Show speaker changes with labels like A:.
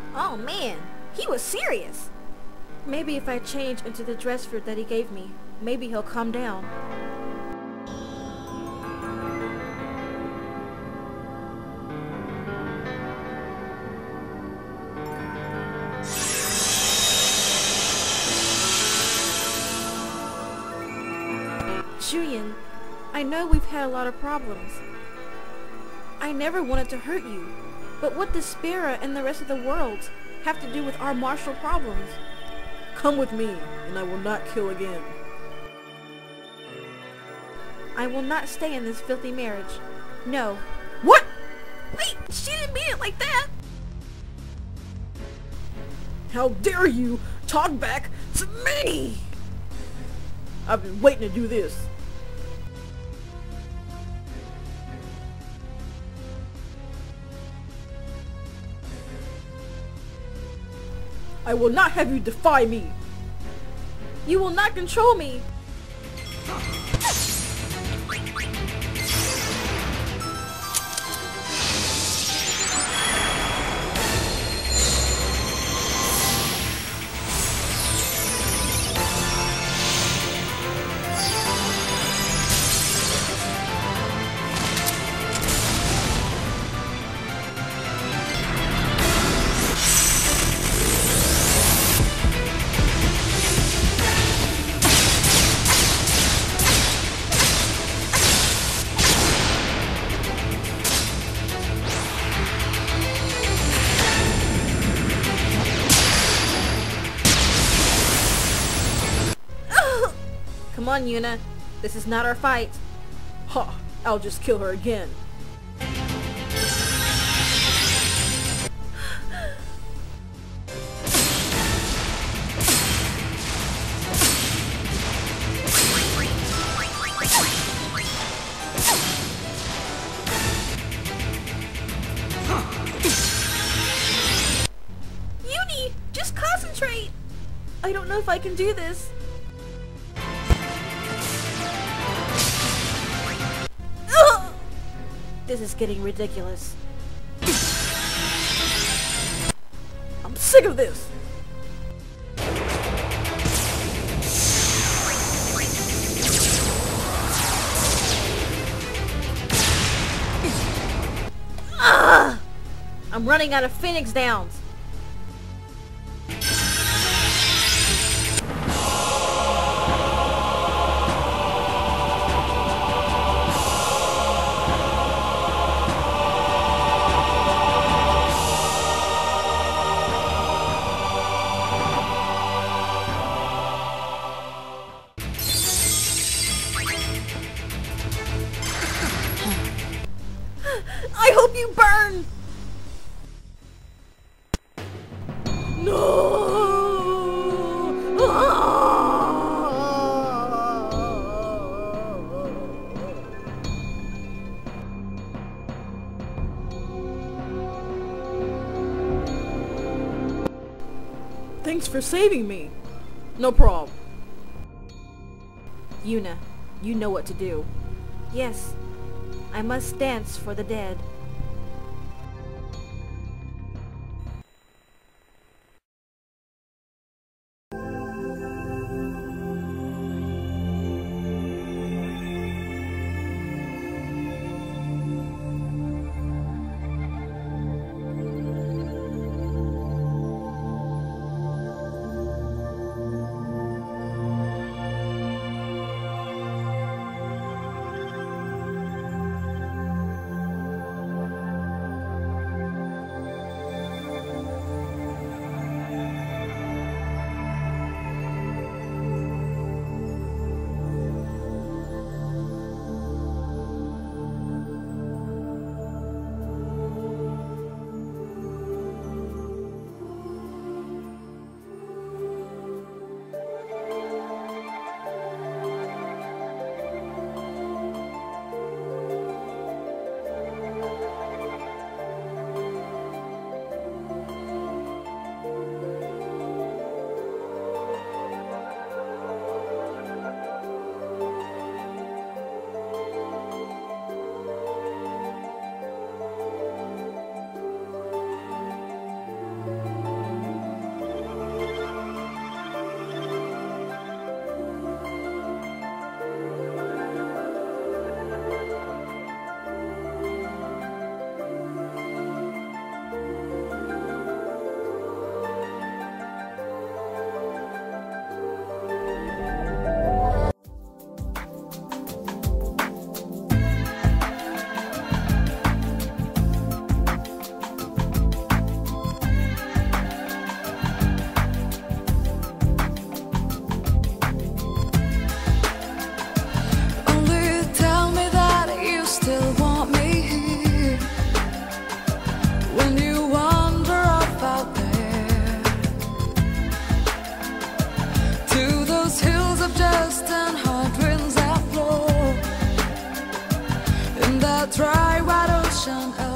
A: Oh man, he was serious.
B: Maybe if I change into the dress fruit that he gave me, maybe he'll calm down. Shuyin, I know we've had a lot of problems. I never wanted to hurt you, but what does Spira and the rest of the world have to do with our martial problems?
C: Come with me, and I will not kill again.
B: I will not stay in this filthy marriage. No.
C: What?
A: Wait, she didn't mean it like that.
C: How dare you talk back to me? I've been waiting to do this. I will not have you defy me.
B: You will not control me. Come on, Yuna. This is not our fight.
C: Ha! I'll just kill her again.
A: Uni, just concentrate.
B: I don't know if I can do this. This is getting ridiculous.
C: I'm sick of this.
B: I'm running out of Phoenix Downs.
A: I hope you burn.
C: Thanks for saving me. No problem.
B: Yuna, you know what to do. Yes, I must dance for the dead.
D: don't